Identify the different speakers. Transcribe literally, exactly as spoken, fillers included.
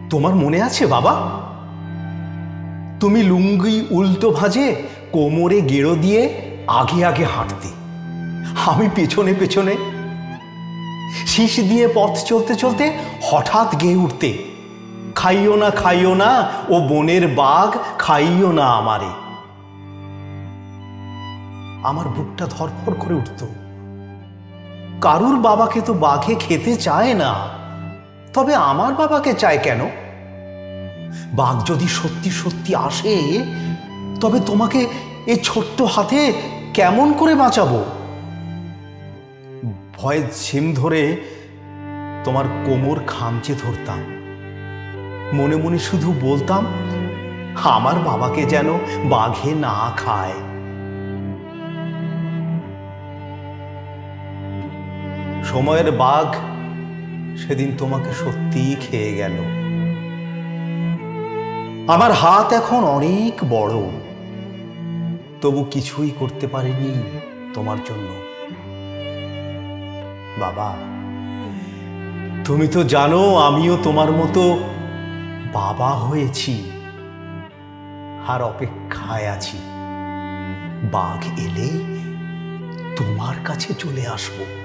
Speaker 1: তোমার মনে আছে বাবা, তুমি লুঙ্গি উল্টো ভাঁজে কোমরে গেড়ো দিয়ে আগে আগে হাঁটতে, আমি পেছনে পেছনে। শীষ দিয়ে পথ চলতে চলতে হঠাৎ গেয়ে উঠতে, খাইও না খাইও না ও বনের বাঘ, খাইও না আমারে। আমার বুকটা ধরফর করে উঠত। কারুর বাবাকে তো বাঘে খেতে চায় না, তবে আমার বাবাকে চায় কেন? বাঘ যদি সত্যি সত্যি আসে, তবে তোমাকে এই ছোট্ট হাতে কেমন করে বাঁচাবো? ভয়ে ঝিম ধরে তোমার কোমর খামচে ধরতাম, মনে মনে শুধু বলতাম, আমার বাবাকে যেন বাঘে না খায়। সময়ের বাঘ সেদিন তোমাকে সত্যিই খেয়ে গেল। আমার হাত এখন অনেক বড়, তবু কিছুই করতে পারিনি তোমার জন্য। বাবা, তুমি তো জানো আমিও তোমার মতো বাবা হয়েছি, আর অপেক্ষায় আছি বাঘ এলে তোমার কাছে চলে আসবো।